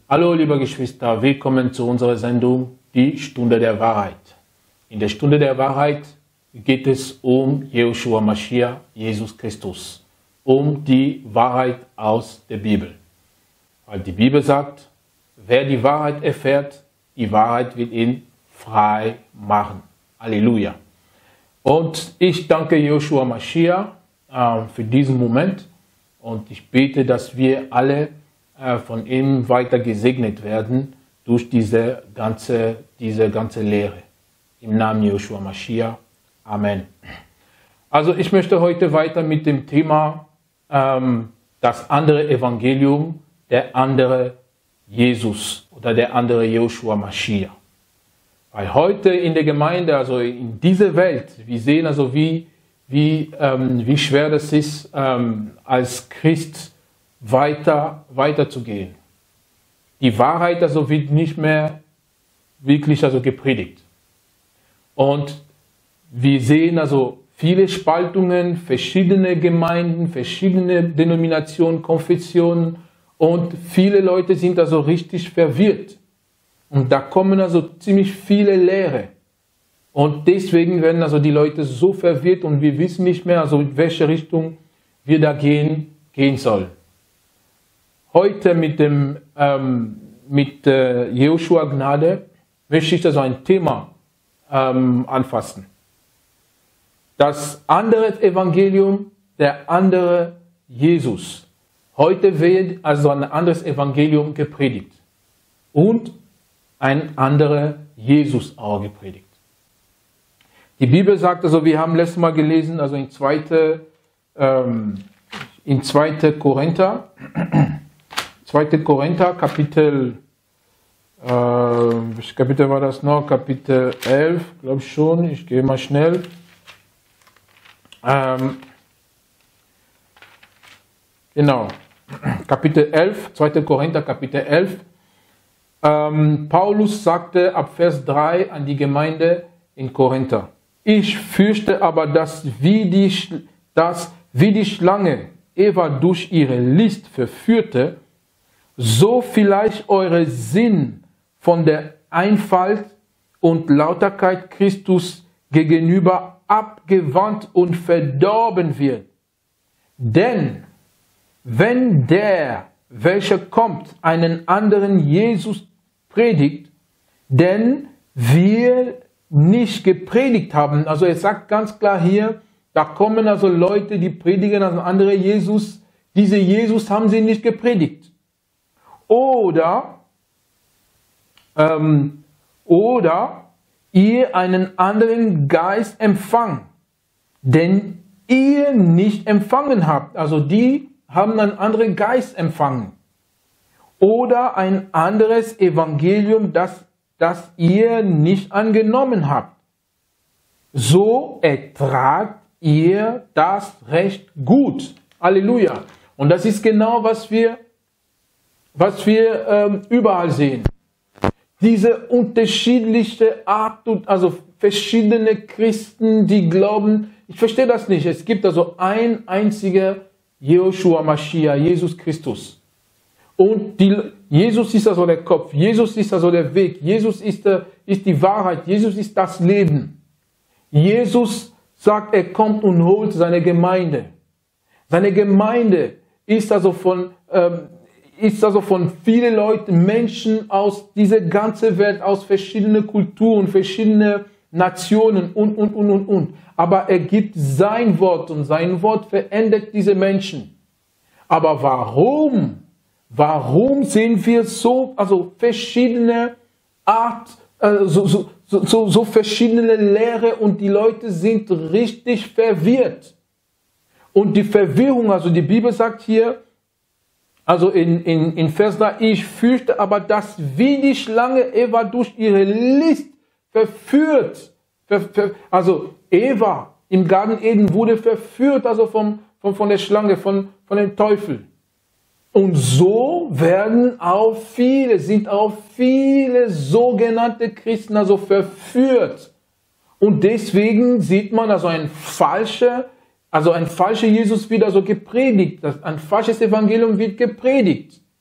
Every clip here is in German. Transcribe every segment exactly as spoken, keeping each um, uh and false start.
Hallo liebe Geschwister, willkommen zu unserer Sendung Die Stunde der Wahrheit. In der Stunde der Wahrheit geht es um Jehoshua Mashiach, Jesus Christus, um die Wahrheit aus der Bibel. Weil die Bibel sagt, wer die Wahrheit erfährt, die Wahrheit wird ihn frei machen. Halleluja. Und ich danke Jehoshua Mashiach äh, für diesen Moment und ich bete, dass wir alle äh, von ihm weiter gesegnet werden durch diese ganze, diese ganze Lehre. Im Namen Jehoshua Mashiach. Amen. Also ich möchte heute weiter mit dem Thema ähm, das andere Evangelium, der andere Jesus oder der andere Jehoshua Mashiach. Weil heute in der Gemeinde, also in dieser Welt, wir sehen also, wie, wie, ähm, wie schwer das ist, ähm, als Christ weiter, weiterzugehen. Die Wahrheit also wird nicht mehr wirklich also gepredigt. Und wir sehen also viele Spaltungen, verschiedene Gemeinden, verschiedene Denominationen, Konfessionen und viele Leute sind also richtig verwirrt. Und da kommen also ziemlich viele Lehre. Und deswegen werden also die Leute so verwirrt und wir wissen nicht mehr, also in welche Richtung wir da gehen, gehen sollen. Heute mit dem ähm, mit äh, Jehoshua Gnade möchte ich also ein Thema ähm, anfassen. Das andere Evangelium, der andere Jesus. Heute wird also ein anderes Evangelium gepredigt. Und ein anderer Jesus auch gepredigt. Die Bibel sagt also, wir haben letztes Mal gelesen, also in zweite Ähm, in zweite Korinther, zweite Korinther, Kapitel, äh, welches Kapitel war das noch? Kapitel elf, glaube ich schon, ich gehe mal schnell. Ähm, genau, Kapitel elf, zweite Korinther, Kapitel elf. Ähm, Paulus sagte ab Vers drei an die Gemeinde in Korinther: Ich fürchte aber, dass wie die, dass, wie die Schlange Eva durch ihre List verführte, so vielleicht eure Sinn von der Einfalt und Lauterkeit Christus gegenüber abgewandt und verdorben wird. Denn wenn der, welcher kommt, einen anderen Jesus predigt, den wir nicht gepredigt haben. Also er sagt ganz klar hier, da kommen also Leute, die predigen einen anderen Jesus. Diese Jesus haben sie nicht gepredigt. Oder, ähm, oder ihr einen anderen Geist empfangen, den ihr nicht empfangen habt. Also die haben einen anderen Geist empfangen. Oder ein anderes Evangelium, das, das ihr nicht angenommen habt. So ertragt ihr das recht gut. Halleluja. Und das ist genau, was wir, was wir ähm, überall sehen. Diese unterschiedliche Art, also verschiedene Christen, die glauben, ich verstehe das nicht. Es gibt also ein einziger Jehoshua Mashiach, Jesus Christus. Und die, Jesus ist also der Kopf, Jesus ist also der Weg, Jesus ist, der, ist die Wahrheit, Jesus ist das Leben. Jesus sagt, er kommt und holt seine Gemeinde. Seine Gemeinde ist also von, ähm, ist also von vielen Leuten, Menschen aus dieser ganzen Welt, aus verschiedenen Kulturen, verschiedenen Nationen und, und, und, und, und. Aber er gibt sein Wort und sein Wort verändert diese Menschen. Aber warum? Warum sehen wir so, also verschiedene Art, äh, so, so, so, so verschiedene Lehre und die Leute sind richtig verwirrt. Und die Verwirrung, also die Bibel sagt hier, also in, in, in Vers drei, ich fürchte aber, dass wie die Schlange Eva durch ihre List verführt, ver, ver, also Eva im Garten Eden wurde verführt, also vom, vom, von der Schlange, von, von dem Teufel. Und so werden auch viele, sind auch viele sogenannte Christen also verführt. Und deswegen sieht man also ein falscher, also ein falscher Jesus wird also gepredigt. Ein falsches Evangelium wird gepredigt.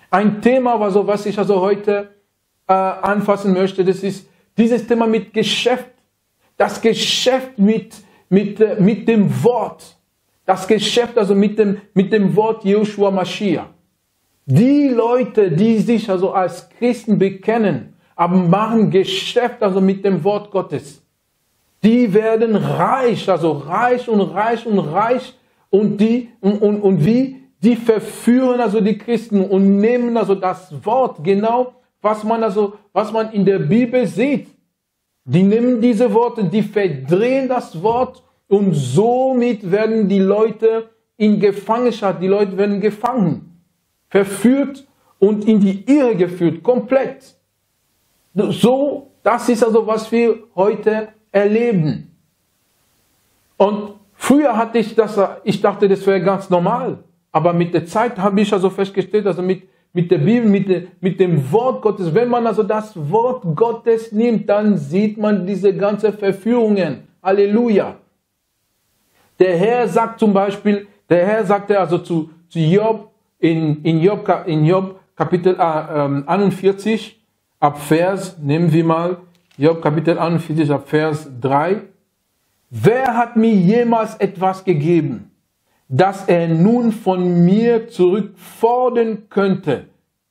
Ein Thema, also, was ich also heute äh, anfassen möchte, das ist dieses Thema mit Geschäft. Das Geschäft mit, mit, äh, mit dem Wort. Das Geschäft also mit dem, mit dem Wort Yeshua Mashiach. Die Leute, die sich also als Christen bekennen, aber machen Geschäft also mit dem Wort Gottes. Die werden reich, also reich und reich und reich. Und die, und, und, und wie? Die verführen also die Christen und nehmen also das Wort, genau, was man also, was man in der Bibel sieht. Die nehmen diese Worte, die verdrehen das Wort und somit werden die Leute in Gefangenschaft, die Leute werden gefangen, verführt und in die Irre geführt, komplett. So, das ist also, was wir heute erleben. Und früher hatte ich das, ich dachte, das wäre ganz normal. Aber mit der Zeit habe ich also festgestellt, also mit, mit der Bibel, mit, de, mit dem Wort Gottes, wenn man also das Wort Gottes nimmt, dann sieht man diese ganzen Verführungen. Halleluja. Der Herr sagt zum Beispiel, der Herr sagte also zu, zu Job, in, in, Job, in Job Kapitel äh, einundvierzig, ab Vers, nehmen wir mal, Job Kapitel einundvierzig, ab Vers drei. Wer hat mir jemals etwas gegeben, dass er nun von mir zurückfordern könnte?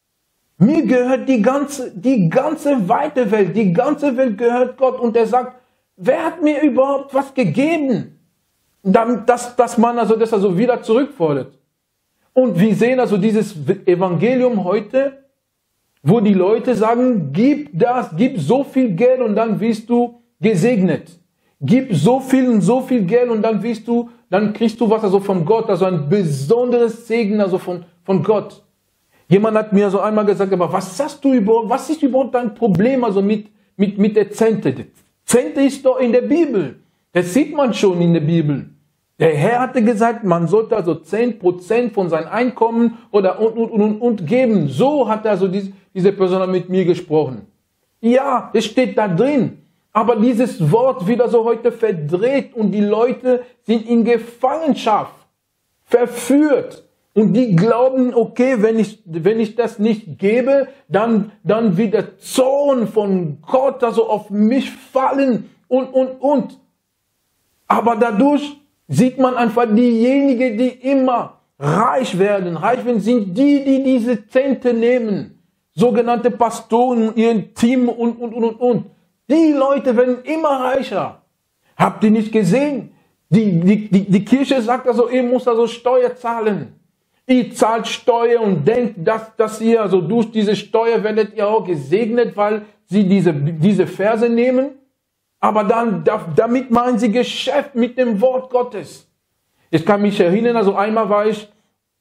Mir gehört die ganze, die ganze weite Welt, die ganze Welt gehört Gott. Und er sagt, wer hat mir überhaupt was gegeben, dass, dass man also das also wieder zurückfordert? Und wir sehen also dieses Evangelium heute, wo die Leute sagen, gib das, gib so viel Geld und dann wirst du gesegnet. Gib so viel und so viel Geld und dann wirst du, dann kriegst du was also von Gott, also ein besonderes Segen also von, von Gott. Jemand hat mir so einmal gesagt, aber was hast du überhaupt, was ist überhaupt dein Problem also mit, mit, mit der Zehnte? Die Zehnte ist doch in der Bibel. Das sieht man schon in der Bibel. Der Herr hatte gesagt, man sollte also zehn Prozent von seinem Einkommen oder und, und, und, und geben. So hat also diese, diese Person mit mir gesprochen. Ja, es steht da drin. Aber dieses Wort wird also heute verdreht und die Leute sind in Gefangenschaft, verführt. Und die glauben, okay, wenn ich, wenn ich das nicht gebe, dann, dann wird der Zorn von Gott also auf mich fallen und, und, und. Aber dadurch sieht man einfach diejenigen, die immer reich werden. Reich werden sind die, die diese Zehnte nehmen. Sogenannte Pastoren, ihr Team und, und, und, und, und. Die Leute werden immer reicher. Habt ihr nicht gesehen? Die, die, die, die Kirche sagt also, ihr müsst also Steuer zahlen. Ihr zahlt Steuer und denkt, dass, dass ihr also durch diese Steuer werdet ihr auch gesegnet, weil sie diese, diese Verse nehmen. Aber dann, damit machen sie Geschäft mit dem Wort Gottes. Ich kann mich erinnern, also einmal war ich,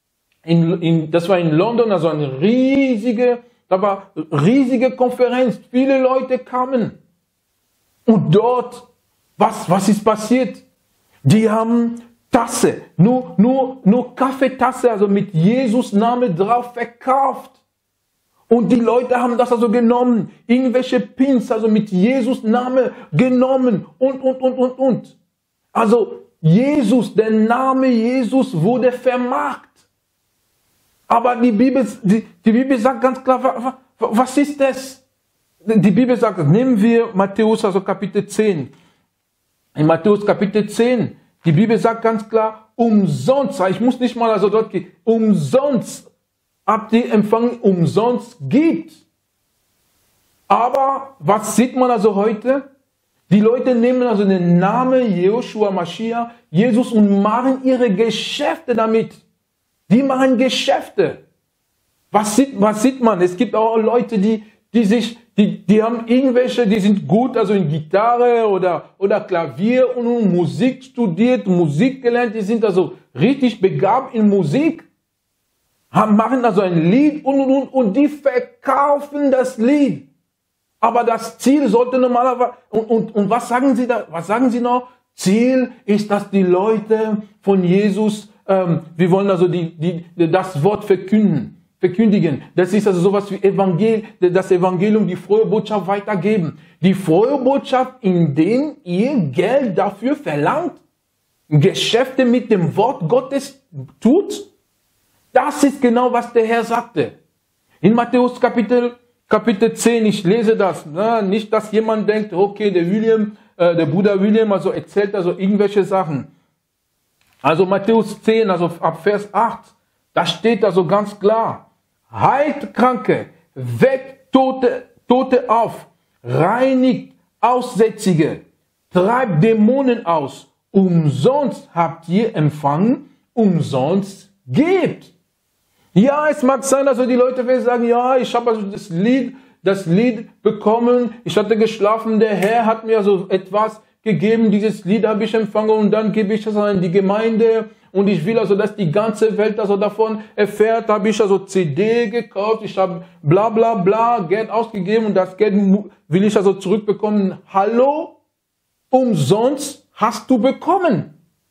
in, in, das war in London, also eine riesige, da war riesige Konferenz, viele Leute kamen. Und dort, was, was ist passiert? Die haben Tasse, nur, nur, nur Kaffeetasse, also mit Jesus Name drauf verkauft. Und die Leute haben das also genommen, irgendwelche Pins, also mit Jesus Name genommen und, und, und, und, und. Also Jesus, der Name Jesus wurde vermarkt. Aber die Bibel, die, die Bibel sagt ganz klar, was ist das? Die Bibel sagt, nehmen wir Matthäus, also Kapitel zehn. In Matthäus Kapitel zehn, die Bibel sagt ganz klar, umsonst, ich muss nicht mal also dort gehen, umsonst habt ihr empfangen, umsonst gibt. Aber was sieht man also heute? Die Leute nehmen also den Namen Yeshua Mashiach, Jesus, und machen ihre Geschäfte damit. Die machen Geschäfte. Was sieht, was sieht man? Es gibt auch Leute, die, die sich, die, die haben irgendwelche, die sind gut, also in Gitarre oder, oder Klavier und Musik studiert, Musik gelernt, die sind also richtig begabt in Musik. Machen also ein Lied und, und, und, und die verkaufen das Lied. Aber das Ziel sollte normalerweise, und, und, und was sagen sie da, was sagen sie noch? Ziel ist, dass die Leute von Jesus, ähm, wir wollen also die, die, das Wort verkünden, verkündigen. Das ist also sowas wie Evangel, das Evangelium, die frohe Botschaft weitergeben. Die frohe Botschaft, indem ihr Geld dafür verlangt, Geschäfte mit dem Wort Gottes tut. Das ist genau, was der Herr sagte. In Matthäus Kapitel, Kapitel zehn, ich lese das, ne? Nicht, dass jemand denkt, okay, der William, äh, der Bruder William, also erzählt also irgendwelche Sachen. Also Matthäus zehn, also ab Vers acht, da steht also ganz klar, heilt Kranke, weckt Tote, Tote auf, reinigt Aussätzige, treibt Dämonen aus, umsonst habt ihr empfangen, umsonst gebt. Ja, es mag sein, also die Leute werden sagen, ja, ich habe also das Lied, das Lied bekommen, ich hatte geschlafen, der Herr hat mir also etwas gegeben, dieses Lied habe ich empfangen und dann gebe ich es an die Gemeinde und ich will also, dass die ganze Welt also davon erfährt, habe ich also C D gekauft, ich habe bla bla bla Geld ausgegeben und das Geld will ich also zurückbekommen. Hallo? Umsonst hast du bekommen.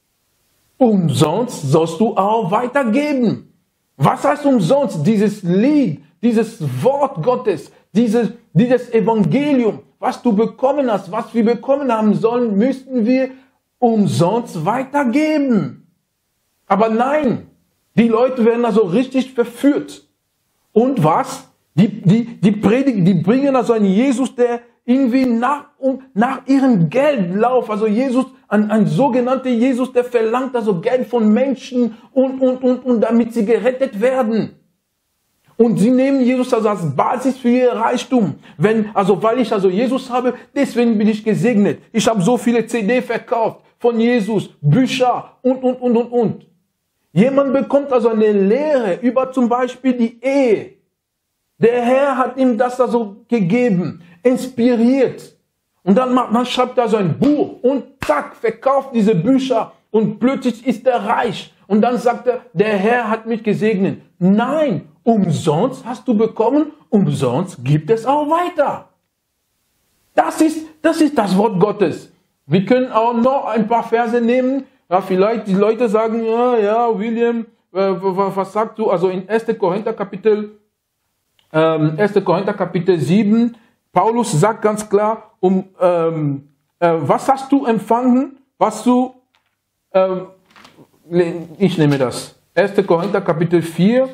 Umsonst sollst du auch weitergeben. Was heißt umsonst? Dieses Lied, dieses Wort Gottes, dieses, dieses Evangelium, was du bekommen hast, was wir bekommen haben sollen, müssten wir umsonst weitergeben. Aber nein, die Leute werden also richtig verführt. Und was? Die, die, die predigen, die bringen also einen Jesus, der irgendwie nach, nach ihrem Geldlauf, also Jesus, ein, ein sogenannter Jesus, der verlangt also Geld von Menschen und, und, und, und damit sie gerettet werden. Und sie nehmen Jesus also als Basis für ihr Reichtum. Wenn, also weil ich also Jesus habe, deswegen bin ich gesegnet. Ich habe so viele C D verkauft von Jesus, Bücher und, und, und, und, und. Jemand bekommt also eine Lehre über zum Beispiel die Ehe. Der Herr hat ihm das also gegeben, inspiriert. Und dann, macht, dann schreibt er so ein Buch und zack, verkauft diese Bücher und plötzlich ist er reich. Und dann sagt er, der Herr hat mich gesegnet. Nein, umsonst hast du bekommen, umsonst gibt es auch weiter. Das ist, das ist das Wort Gottes. Wir können auch noch ein paar Verse nehmen. Ja, vielleicht die Leute sagen, ja, ja, William, äh, was sagst du? Also in ersten Korinther Kapitel, ähm, ersten Korinther Kapitel sieben, Paulus sagt ganz klar, um, ähm, äh, was hast du empfangen, was du, ähm, ich nehme das, ersten Korinther Kapitel vier,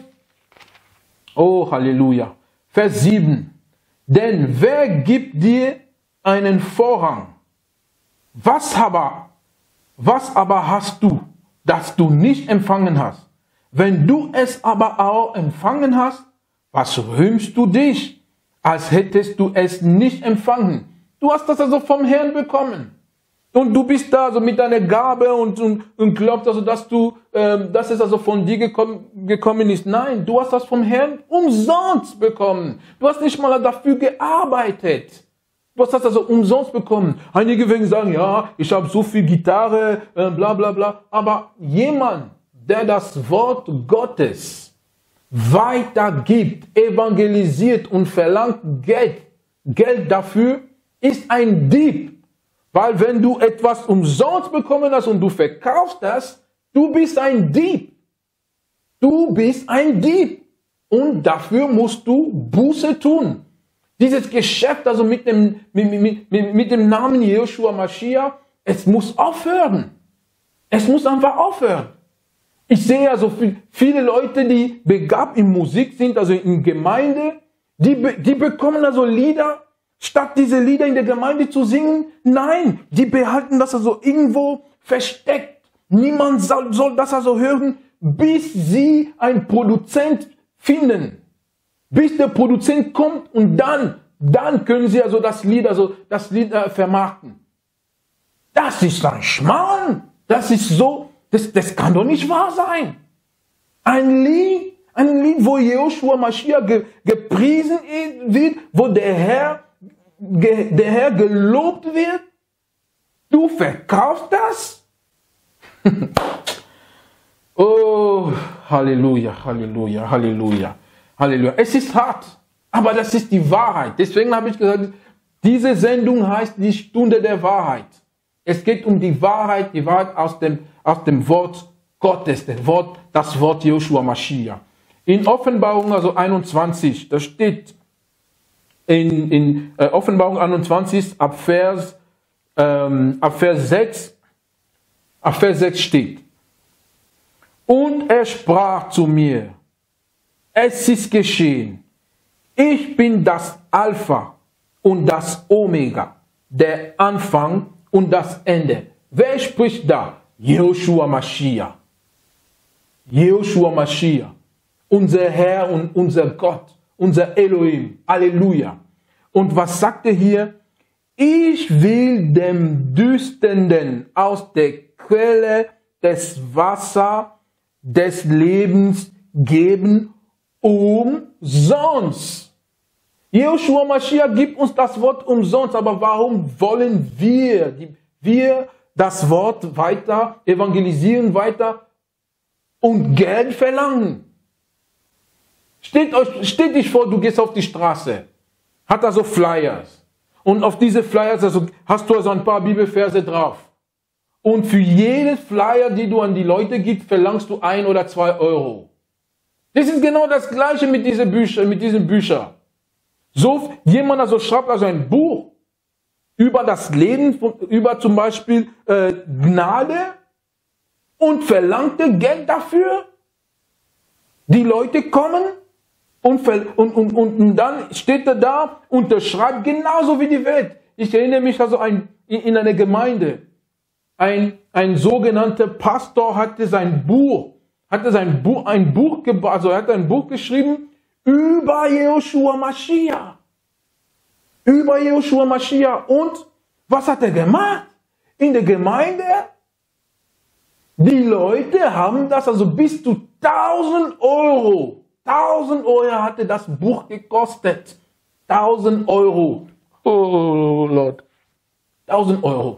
oh Halleluja, Vers sieben, denn wer gibt dir einen Vorrang? Was aber, was aber hast du, das du nicht empfangen hast? Wenn du es aber auch empfangen hast, was rühmst du dich, als hättest du es nicht empfangen? Du hast das also vom Herrn bekommen. Und du bist da also mit deiner Gabe und, und, und glaubst also, dass du, ähm, dass es also von dir gekommen, gekommen ist. Nein, du hast das vom Herrn umsonst bekommen. Du hast nicht mal dafür gearbeitet. Du hast das also umsonst bekommen. Einige werden sagen, ja, ich habe so viel Gitarre, äh, bla bla bla. Aber jemand, der das Wort Gottes weitergibt, evangelisiert und verlangt Geld, Geld dafür, ist ein Dieb. Weil wenn du etwas umsonst bekommen hast und du verkaufst das, du bist ein Dieb. Du bist ein Dieb. Und dafür musst du Buße tun. Dieses Geschäft, also mit dem, mit, mit, mit, mit dem Namen Yeshua Mashiach, es muss aufhören. Es muss einfach aufhören. Ich sehe also viele Leute, die begabt in Musik sind, also in Gemeinde, die, die bekommen also Lieder, statt diese Lieder in der Gemeinde zu singen. Nein, die behalten das also irgendwo versteckt. Niemand soll, soll das also hören, bis sie einen Produzent finden. Bis der Produzent kommt und dann, dann können sie also das Lied, also das Lied äh, vermarkten. Das ist ein Schmarrn. Das ist so, das, das kann doch nicht wahr sein. Ein Lied, ein Lied, wo Yeshua Mashiach ge, gepriesen wird, wo der Herr, ge, der Herr gelobt wird. Du verkaufst das? Oh, Halleluja, Halleluja, Halleluja. Halleluja. Es ist hart, aber das ist die Wahrheit. Deswegen habe ich gesagt, diese Sendung heißt die Stunde der Wahrheit. Es geht um die Wahrheit, die Wahrheit aus dem, aus dem Wort Gottes, das Wort, das Wort Yeshua Mashiach. In Offenbarung also einundzwanzig, da steht in, in äh, Offenbarung einundzwanzig ab Vers, ähm, ab Vers sechs, ab Vers sechs steht: Und er sprach zu mir, es ist geschehen, ich bin das Alpha und das Omega, der Anfang und das Ende. Wer spricht da? Jehoshua Mashiach. Jehoshua Mashiach, unser Herr und unser Gott, unser Elohim. Halleluja. Und was sagt er hier? Ich will dem Dürstenden aus der Quelle des Wassers des Lebens geben, umsonst. Jehoshua Mashiach gibt uns das Wort umsonst, aber warum wollen wir, die, wir das Wort weiter evangelisieren, weiter und Geld verlangen? Steht euch, steht dich vor, du gehst auf die Straße, hat da so Flyers und auf diese Flyers also, hast du also ein paar Bibelverse drauf. Und für jeden Flyer, die du an die Leute gibst, verlangst du ein oder zwei Euro. Das ist genau das Gleiche mit diesen Büchern, mit diesen Büchern. So, jemand also schreibt also ein Buch über das Leben, über zum Beispiel äh, Gnade und verlangte Geld dafür. Die Leute kommen und, und, und, und dann steht er da, unterschreibt genauso wie die Welt. Ich erinnere mich also ein, in einer Gemeinde. Ein, ein sogenannter Pastor hatte sein Buch, hatte sein Buch, ein Buch, also er hat ein Buch geschrieben über Jehoshua Mashiach. Über Jehoshua Mashiach. Und was hat er gemacht? In der Gemeinde, die Leute haben das also bis zu tausend Euro. tausend Euro hatte das Buch gekostet. tausend Euro. Oh Lord. tausend Euro.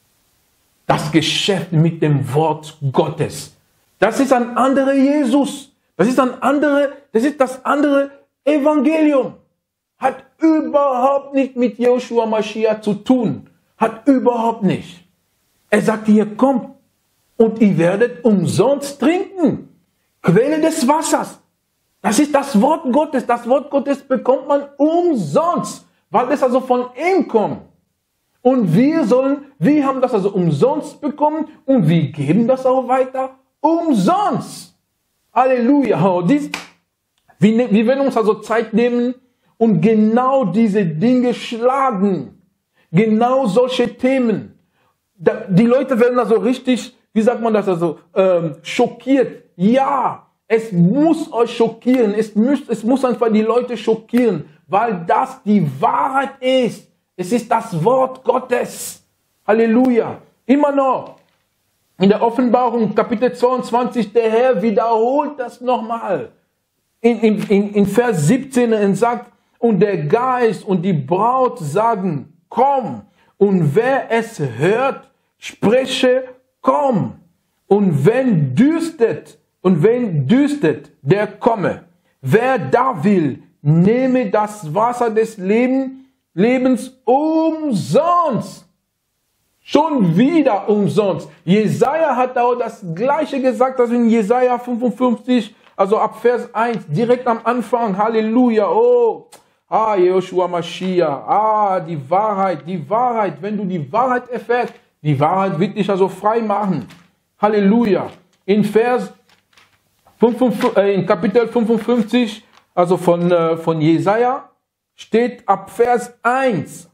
Das Geschäft mit dem Wort Gottes. Das ist ein anderer Jesus. Das ist ein andere, das ist das andere Evangelium. Hat überhaupt nicht mit Jehoshua Mashiach zu tun. Hat überhaupt nicht. Er sagt hier, kommt und ihr werdet umsonst trinken. Quelle des Wassers. Das ist das Wort Gottes. Das Wort Gottes bekommt man umsonst, weil es also von ihm kommt. Und wir sollen, wir haben das also umsonst bekommen und wir geben das auch weiter umsonst. Halleluja. Oh, dies, wir, wir werden uns also Zeit nehmen und genau diese Dinge schlagen. Genau solche Themen. Da, die Leute werden also richtig, wie sagt man das also, ähm, schockiert. Ja, es muss euch schockieren. Es muss, es muss einfach die Leute schockieren, weil das die Wahrheit ist. Es ist das Wort Gottes. Halleluja. Immer noch. In der Offenbarung, Kapitel zweiundzwanzig, der Herr wiederholt das nochmal. In, in, in, in Vers siebzehn, er sagt, und der Geist und die Braut sagen, komm. Und wer es hört, spreche, komm. Und wenn dürstet, und wenn dürstet, der komme. Wer da will, nehme das Wasser des Lebens, Lebens umsonst. Schon wieder umsonst. Jesaja hat auch das Gleiche gesagt, als in Jesaja fünfundfünfzig, also ab Vers eins, direkt am Anfang. Halleluja. Oh, ah, Jehoshua Mashiach. Ah, die Wahrheit, die Wahrheit. Wenn du die Wahrheit erfährst, die Wahrheit wird dich also frei machen. Halleluja. In Vers fünfundfünfzig, äh, in Kapitel fünfundfünfzig, also von, äh, von Jesaja, steht ab Vers eins.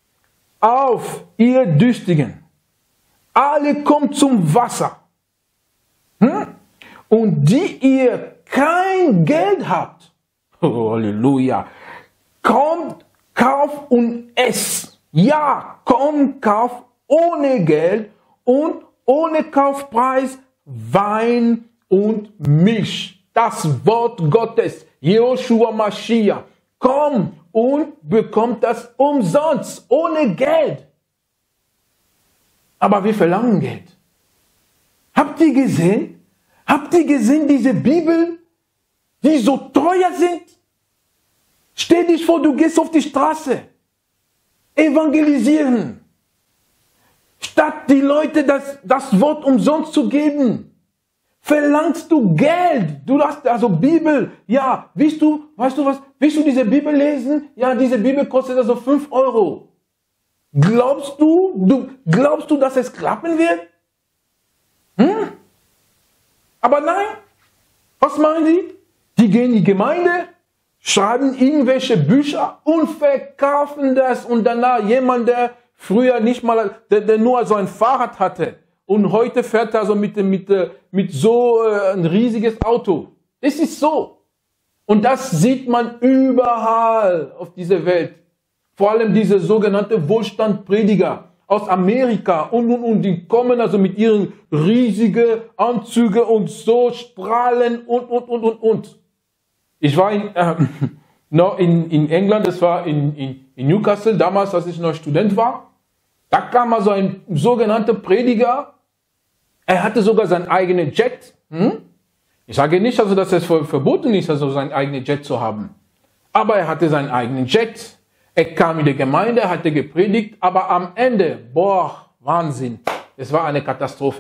Auf, ihr Dürstigen, alle kommt zum Wasser. Hm? Und die ihr kein Geld habt, oh, Halleluja, kommt, kauf und ess. Ja, komm, kauf ohne Geld und ohne Kaufpreis Wein und Milch. Das Wort Gottes, Jehoshua Mashiach. Komm und bekommt das umsonst, ohne Geld. Aber wir verlangen Geld. Habt ihr gesehen? Habt ihr gesehen, diese Bibel, die so teuer sind? Stell dich vor, du gehst auf die Straße. Evangelisieren. Statt die Leute das, das Wort umsonst zu geben, verlangst du Geld. Du hast also Bibel. Ja, willst du, weißt du was, willst du diese Bibel lesen? Ja, diese Bibel kostet also fünf Euro. Glaubst du, du, glaubst du, dass es klappen wird? Hm? Aber nein. Was meinen die? Die gehen in die Gemeinde, schreiben irgendwelche Bücher und verkaufen das. Und danach jemand, der früher nicht mal, der, der nur so ein Fahrrad hatte und heute fährt er so mit, mit, mit so äh, ein riesiges Auto. Es ist so. Und das sieht man überall auf dieser Welt. Vor allem diese sogenannten Wohlstandprediger aus Amerika und, und, und, die kommen also mit ihren riesigen Anzügen und so strahlen und, und, und, und, und. Ich war in, äh, noch in, in England, das war in, in, in Newcastle, damals, als ich noch Student war. Da kam also ein sogenannter Prediger. Er hatte sogar seinen eigenen Jet. Hm? Ich sage nicht, also, dass es verboten ist, also seinen eigenen Jet zu haben. Aber er hatte seinen eigenen Jet. Er kam in die Gemeinde, er hatte gepredigt, aber am Ende, boah, Wahnsinn, es war eine Katastrophe.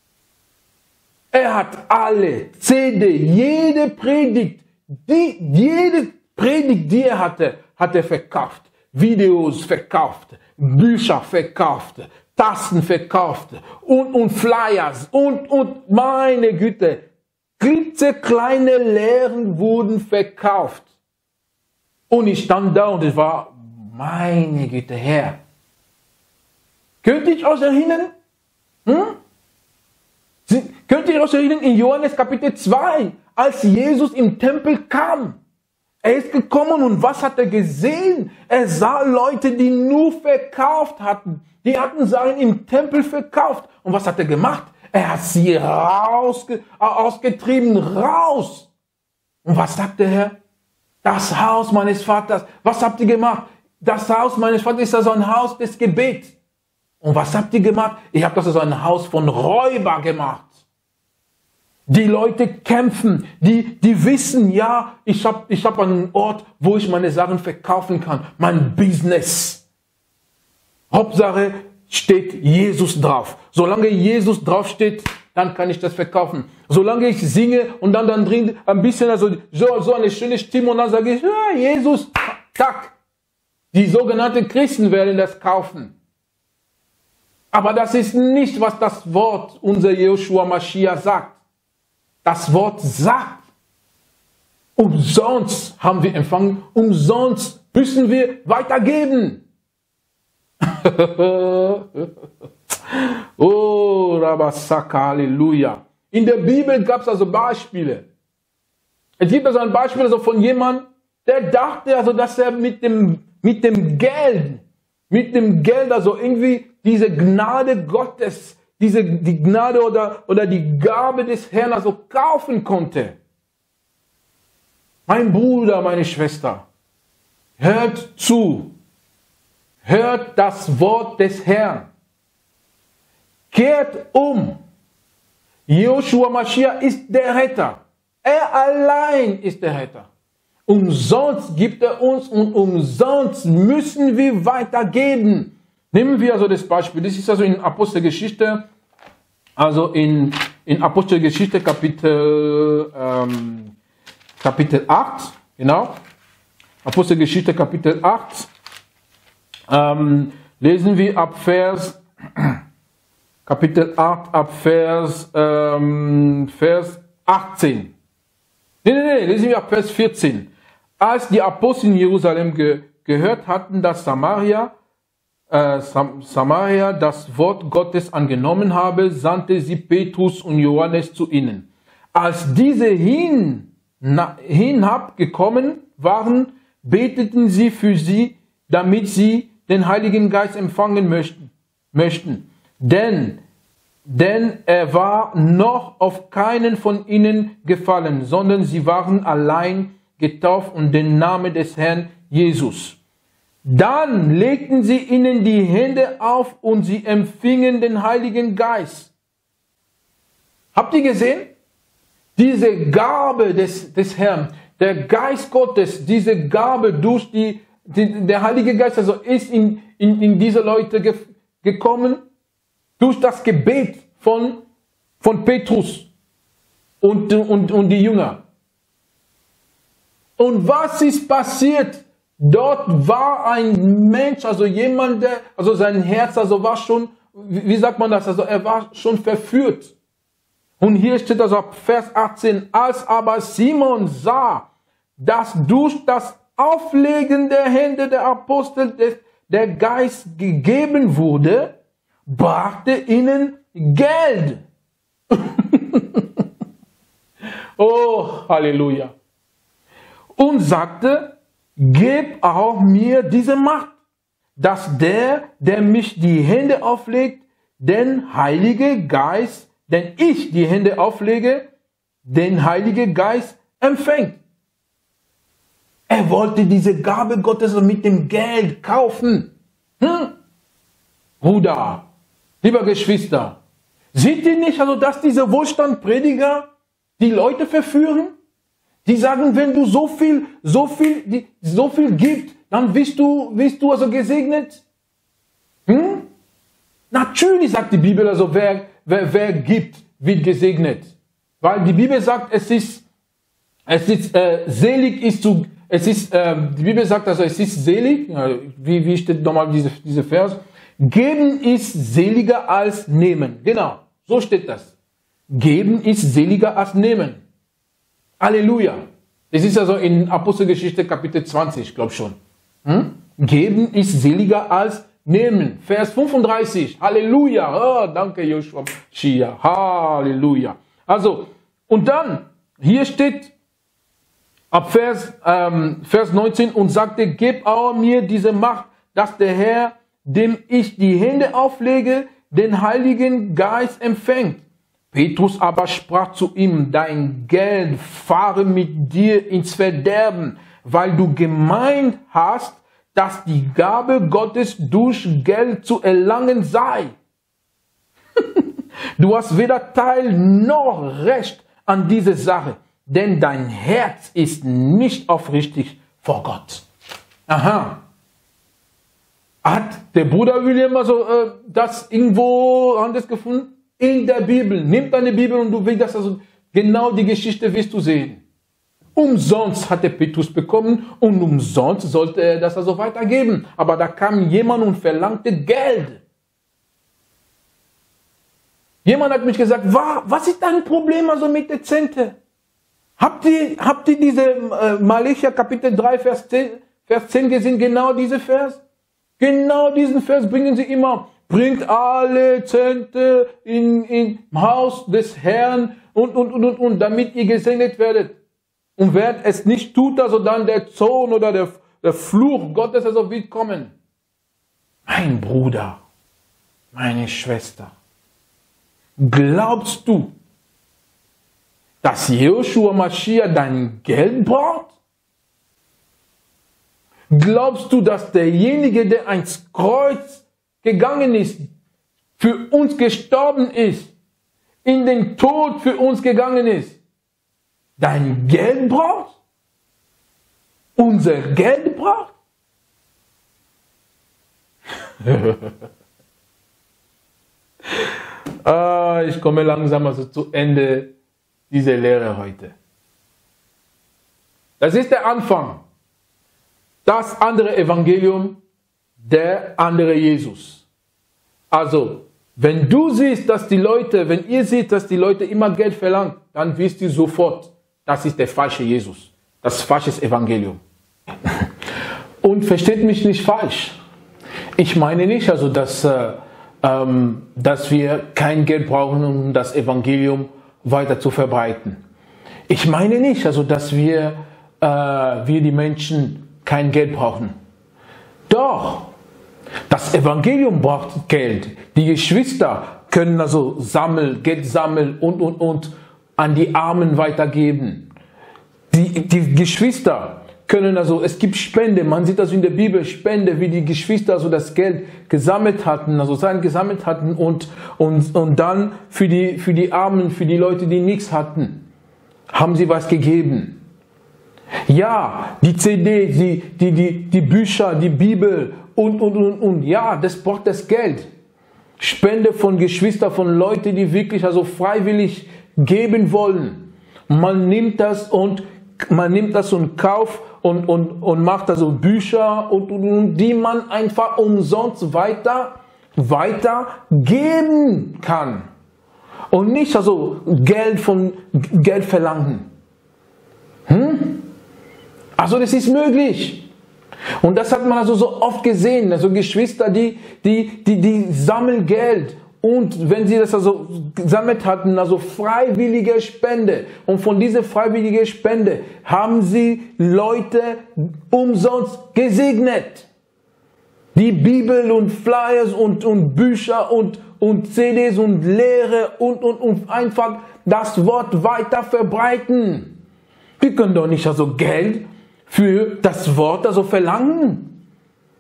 Er hat alle C D, jede Predigt, die, jede Predigt, die er hatte, hat er verkauft. Videos verkauft, Bücher verkauft, Tassen verkauft und, und Flyers und, und meine Güte, klitzekleine Lehren wurden verkauft. Und ich stand da und es war, meine Güte, Herr. Könnt ihr euch erinnern? Hm? Könnt ihr euch erinnern in Johannes Kapitel zwei, als Jesus im Tempel kam? Er ist gekommen und was hat er gesehen? Er sah Leute, die nur verkauft hatten. Die hatten Sachen im Tempel verkauft. Und was hat er gemacht? Er hat sie rausge ausgetrieben, raus. Und was sagt der Herr? Das Haus meines Vaters. Was habt ihr gemacht? Das Haus meines Vaters ist also ein Haus des Gebets. Und was habt ihr gemacht? Ihr habt das also ein Haus von Räuber gemacht. Die Leute kämpfen, die, die wissen, ja, ich habe ich hab einen Ort, wo ich meine Sachen verkaufen kann. Mein Business. Hauptsache steht Jesus drauf. Solange Jesus drauf steht, dann kann ich das verkaufen. Solange ich singe und dann, dann drin ein bisschen, also so, so eine schöne Stimme und dann sage ich, ja, Jesus, tack. Die sogenannten Christen werden das kaufen. Aber das ist nicht, was das Wort, unser Yeshua Mashiach sagt. Das Wort sagt, umsonst haben wir empfangen, umsonst müssen wir weitergeben. Oh, Rabasaka, Halleluja. In der Bibel gab es also Beispiele. Es gibt also ein Beispiel also von jemandem, der dachte also, dass er mit dem, mit dem Geld, mit dem Geld also irgendwie diese Gnade Gottes, diese, die Gnade oder, oder die Gabe des Herrn also kaufen konnte. Mein Bruder, meine Schwester, hört zu. Hört das Wort des Herrn. Kehrt um. Yeshua Mashiach ist der Retter. Er allein ist der Retter. Umsonst gibt er uns und umsonst müssen wir weitergeben. Nehmen wir also das Beispiel. Das ist also in Apostelgeschichte, also in, in Apostelgeschichte Kapitel, ähm, Kapitel acht, genau. Apostelgeschichte Kapitel acht. Ähm, lesen wir ab Vers, Kapitel acht, ab Vers, ähm, Vers achtzehn. Nee, nee, nee, lesen wir ab Vers vierzehn. Als die Apostel in Jerusalem ge gehört hatten, dass Samaria, äh, Sam Samaria das Wort Gottes angenommen habe, sandte sie Petrus und Johannes zu ihnen. Als diese hin, hinabgekommen waren, beteten sie für sie, damit sie den Heiligen Geist empfangen möchten. möchten. Denn, denn er war noch auf keinen von ihnen gefallen, sondern sie waren allein getauft und den Namen des Herrn Jesus. Dann legten sie ihnen die Hände auf und sie empfingen den Heiligen Geist. Habt ihr gesehen? Diese Gabe des, des Herrn, der Geist Gottes, diese Gabe durch die, die der Heilige Geist, also ist in, in, in diese Leute ge, gekommen, durch das Gebet von, von Petrus und, und, und die Jünger. Und was ist passiert? Dort war ein Mensch, also jemand, der, also sein Herz, also war schon, wie sagt man das, also er war schon verführt. Und hier steht also ab Vers achtzehn, als aber Simon sah, dass durch das Auflegen der Hände der Apostel des, der Geist gegeben wurde, brachte ihnen Geld. Oh, Halleluja. Und sagte, gib auch mir diese Macht, dass der, der mich die Hände auflegt, den Heilige Geist, denn ich die Hände auflege, den Heilige Geist empfängt. Er wollte diese Gabe Gottes mit dem Geld kaufen. Hm? Bruder, lieber Geschwister, seht ihr nicht, also, dass diese Wohlstandprediger die Leute verführen? Die sagen, wenn du so viel, so viel, die, so viel gibst, dann wirst du, wirst du also gesegnet. Hm? Natürlich sagt die Bibel, also wer, wer, wer gibt, wird gesegnet. Weil die Bibel sagt, es ist, es ist äh, selig ist zu, es ist, äh, die Bibel sagt also, es ist selig, äh, wie, wie steht nochmal diese, diese Vers? Geben ist seliger als nehmen. Genau, so steht das. Geben ist seliger als nehmen. Halleluja. Das ist also in Apostelgeschichte Kapitel zwanzig, glaube ich schon. Hm? Geben ist seliger als nehmen. Vers fünfunddreißig. Halleluja. Oh, danke, Joshua. Shia. Halleluja. Also, und dann, hier steht ab Vers, ähm, Vers neunzehn und sagte, gib auch mir diese Macht, dass der Herr, dem ich die Hände auflege, den Heiligen Geist empfängt. Petrus aber sprach zu ihm, dein Geld fahre mit dir ins Verderben, weil du gemeint hast, dass die Gabe Gottes durch Geld zu erlangen sei. Du hast weder Teil noch Recht an dieser Sache, denn dein Herz ist nicht aufrichtig vor Gott. Aha. Hat der Bruder William also äh, das irgendwo anders gefunden? In der Bibel. Nimm deine Bibel und du willst das also, genau die Geschichte wirst du sehen. Umsonst hat er Petrus bekommen und umsonst sollte er das also weitergeben. Aber da kam jemand und verlangte Geld. Jemand hat mich gesagt, was ist dein Problem also mit der Zehnte? Habt ihr, habt ihr diese äh, Malachi Kapitel drei, Vers zehn, Vers zehn gesehen? Genau diese Vers? Genau diesen Vers bringen sie immer. Bringt alle Zehnte in, in Haus des Herrn und, und, und, und, und, damit ihr gesegnet werdet. Und wer es nicht tut, also dann der Zorn oder der, der Fluch Gottes also wird kommen. Mein Bruder, meine Schwester, glaubst du, dass Joshua Mashiach dein Geld braucht? Glaubst du, dass derjenige, der ans Kreuz gegangen ist, für uns gestorben ist, in den Tod für uns gegangen ist, dein Geld braucht? Unser Geld braucht? ah, ich komme langsam also zu Ende dieser Lehre heute. Das ist der Anfang. Das andere Evangelium, der andere Jesus. Also, wenn du siehst, dass die Leute, wenn ihr seht, dass die Leute immer Geld verlangen, dann wisst ihr sofort, das ist der falsche Jesus. Das falsche Evangelium. Und versteht mich nicht falsch. Ich meine nicht, also, dass, äh, ähm, dass wir kein Geld brauchen, um das Evangelium weiter zu verbreiten. Ich meine nicht, also, dass wir, äh, wir die Menschen kein Geld brauchen. Doch, das Evangelium braucht Geld. Die Geschwister können also sammeln, Geld sammeln und, und, und an die Armen weitergeben. Die, die Geschwister können also, es gibt Spende, man sieht das in der Bibel, Spende, wie die Geschwister also das Geld gesammelt hatten, also Sein gesammelt hatten und, und, und dann für die, für die Armen, für die Leute, die nichts hatten, haben sie was gegeben. Ja, die C D, die, die, die, die Bücher, die Bibel und, und, und, und. Ja, das braucht das Geld. Spende von Geschwistern, von Leuten, die wirklich also freiwillig geben wollen. Man nimmt das und man nimmt das und kauft und, und, und macht also Bücher und, und, und, die man einfach umsonst weiter, weiter geben kann. Und nicht also Geld von Geld verlangen. Hm? Also das ist möglich. Und das hat man also so oft gesehen. Also Geschwister, die, die, die, die sammeln Geld. Und wenn sie das also gesammelt hatten, also freiwillige Spende. Und von dieser freiwilligen Spende haben sie Leute umsonst gesegnet. Die Bibel und Flyers und, und Bücher und, und C Ds und Lehre und, und, und einfach das Wort weiter verbreiten. Wir können doch nicht also Geld für das Wort also verlangen.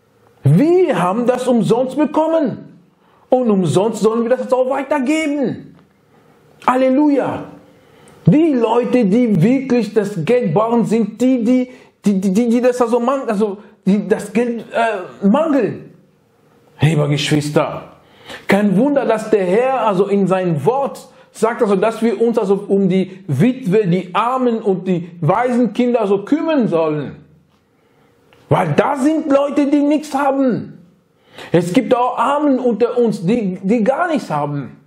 Wir haben das umsonst bekommen. Und umsonst sollen wir das auch weitergeben. Halleluja. Die Leute, die wirklich das Geld brauchen, sind die, die, die, die, die, die das also, man, also die das Geld äh, mangeln. Lieber Geschwister, kein Wunder, dass der Herr also in sein Wort sagt, also, dass wir uns also um die Witwe, die Armen und die Waisenkinder so kümmern sollen. Weil da sind Leute, die nichts haben. Es gibt auch Armen unter uns, die, die gar nichts haben.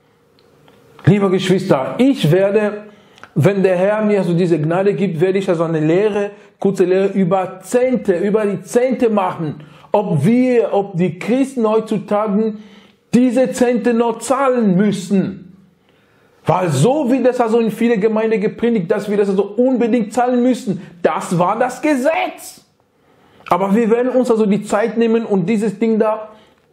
Lieber Geschwister, ich werde, wenn der Herr mir also diese Gnade gibt, werde ich also eine Lehre, kurze Lehre über Zehnte, über die Zehnte machen. Ob wir, ob die Christen heutzutage diese Zehnte noch zahlen müssen. Weil so wie das also in viele Gemeinden gepredigt, dass wir das also unbedingt zahlen müssen, das war das Gesetz. Aber wir werden uns also die Zeit nehmen und dieses Ding da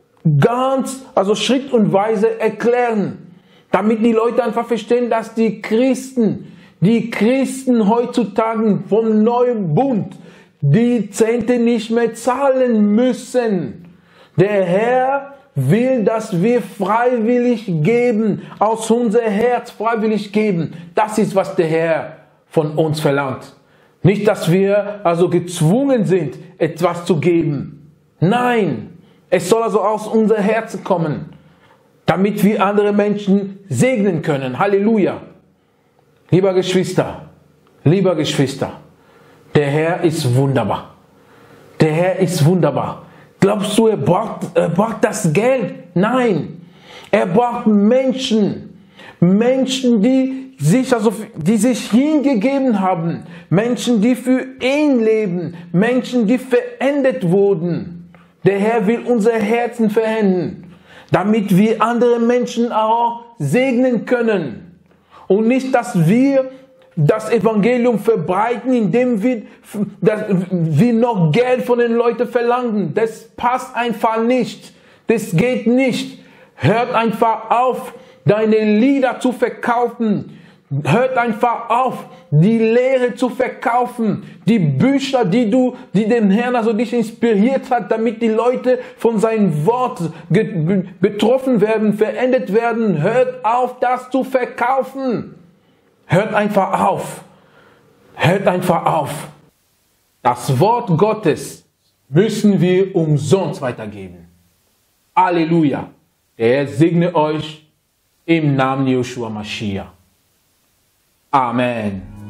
ganz, also Schritt und Weise erklären. Damit die Leute einfach verstehen, dass die Christen, die Christen heutzutage vom neuen Bund die Zehnte nicht mehr zahlen müssen. Der Herr will, dass wir freiwillig geben, aus unser Herz freiwillig geben. Das ist, was der Herr von uns verlangt. Nicht, dass wir also gezwungen sind, etwas zu geben. Nein, es soll also aus unser Herzen kommen, damit wir andere Menschen segnen können. Halleluja. Lieber Geschwister, lieber Geschwister, der Herr ist wunderbar. Der Herr ist wunderbar. Glaubst du, er braucht, er braucht das Geld? Nein, er braucht Menschen. Menschen, die sich, also, die sich hingegeben haben. Menschen, die für ihn leben. Menschen, die verändert wurden. Der Herr will unser Herzen verändern, damit wir andere Menschen auch segnen können. Und nicht, dass wir das Evangelium verbreiten, indem wir, dass wir noch Geld von den Leuten verlangen. Das passt einfach nicht. Das geht nicht. Hört einfach auf, deine Lieder zu verkaufen. Hört einfach auf, die Lehre zu verkaufen. Die Bücher, die du, die den Herrn also dich inspiriert hat, damit die Leute von seinem Wort betroffen werden, verändert werden. Hört auf, das zu verkaufen. Hört einfach auf. Hört einfach auf. Das Wort Gottes müssen wir umsonst weitergeben. Halleluja. Der Herr segne euch im Namen Jehoshua Mashiach. Amen.